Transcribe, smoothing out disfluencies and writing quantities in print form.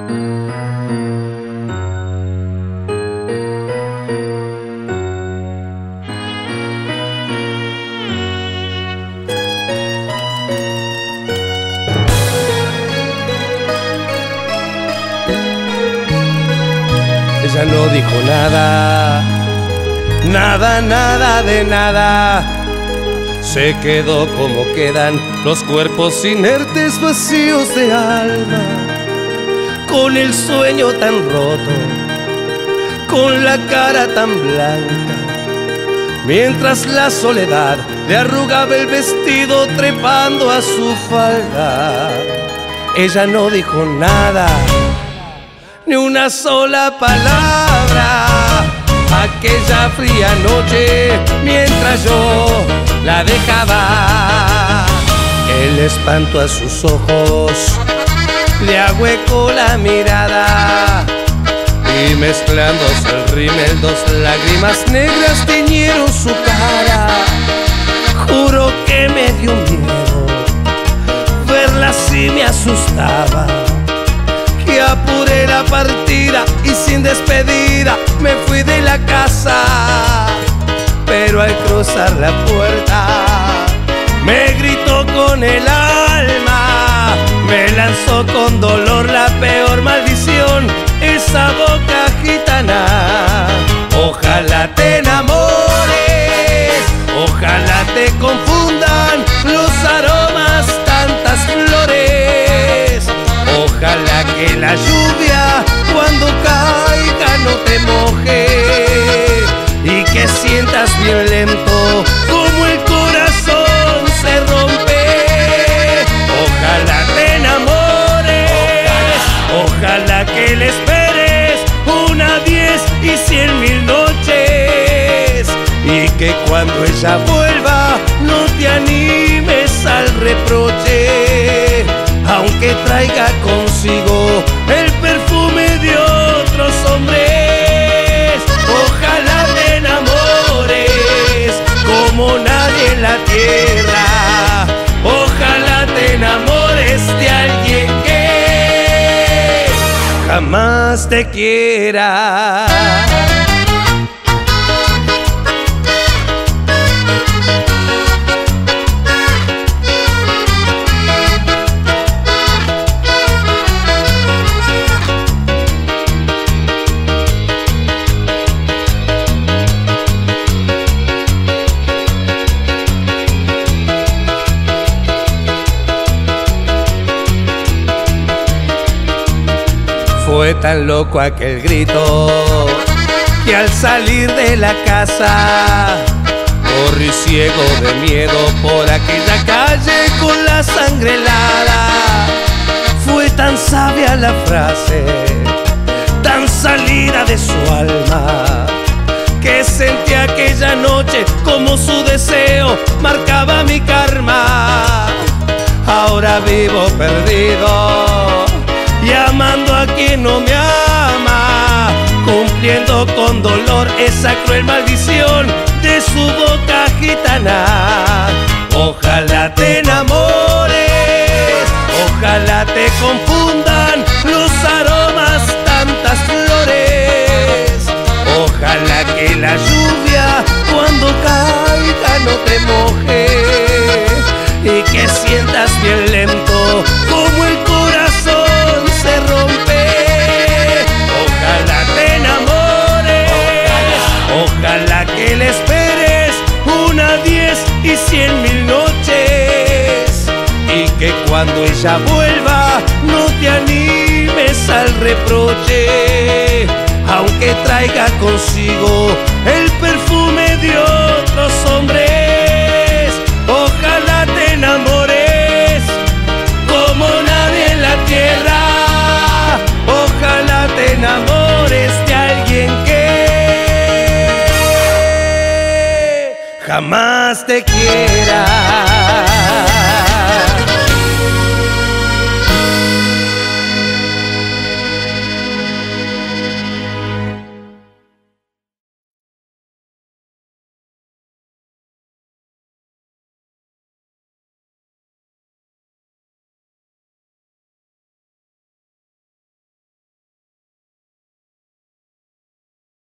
Ella no dijo nada, nada, nada de nada. Se quedó como quedan los cuerpos inertes vacíos de alma, con el sueño tan roto, con la cara tan blanca, mientras la soledad le arrugaba el vestido trepando a su falda. Ella no dijo nada, ni una sola palabra, aquella fría noche mientras yo la dejaba. El espanto a sus ojos le ahuecó la mirada, y mezclándose el rímel dos lágrimas negras teñieron su cara. Juro que me dio miedo, verla así me asustaba, que apuré la partida y sin despedida me fui de la casa. Pero al cruzar la puerta me gritó con el alma, me lanzó con dolor la peor maldición, esa boca gitana. Ojalá te enamores, ojalá te confundan los aromas, tantas flores. Ojalá que la lluvia cuando caiga no te moje, y que sientas bien lento como el corazón se rompe. Ojalá te enamores, ojalá que le esperes una, 10 y 100,000 noches, y que cuando ella vuelva no te animes al reproche, aunque traiga consigo el perfume de otros hombres. Ojalá te enamores como nadie en la tierra, ojalá te enamores de alguien que jamás te quiera. Fue tan loco aquel grito que al salir de la casa corrí ciego de miedo por aquella calle con la sangre helada. Fue tan sabia la frase, tan salida de su alma, que sentí aquella noche como su deseo marcaba mi karma. Ahora vivo perdido y amando a quien no me ama, cumpliendo con dolor esa cruel maldición de su boca gitana. Ojalá te enamores, ojalá te confundan los aromas, tantas flores. Ojalá que la lluvia cuando caiga no te moje, y que sientas bien lento como el corazón se rompe. Ojalá te enamores, ojalá que le esperes una, 10 y 100,000 noches, y que cuando ella vuelva no te animes al reproche, aunque traiga consigo el perfume de otros hombres. Ojalá te enamores como nadie en la tierra, ojalá te enamores de alguien que jamás te quiera.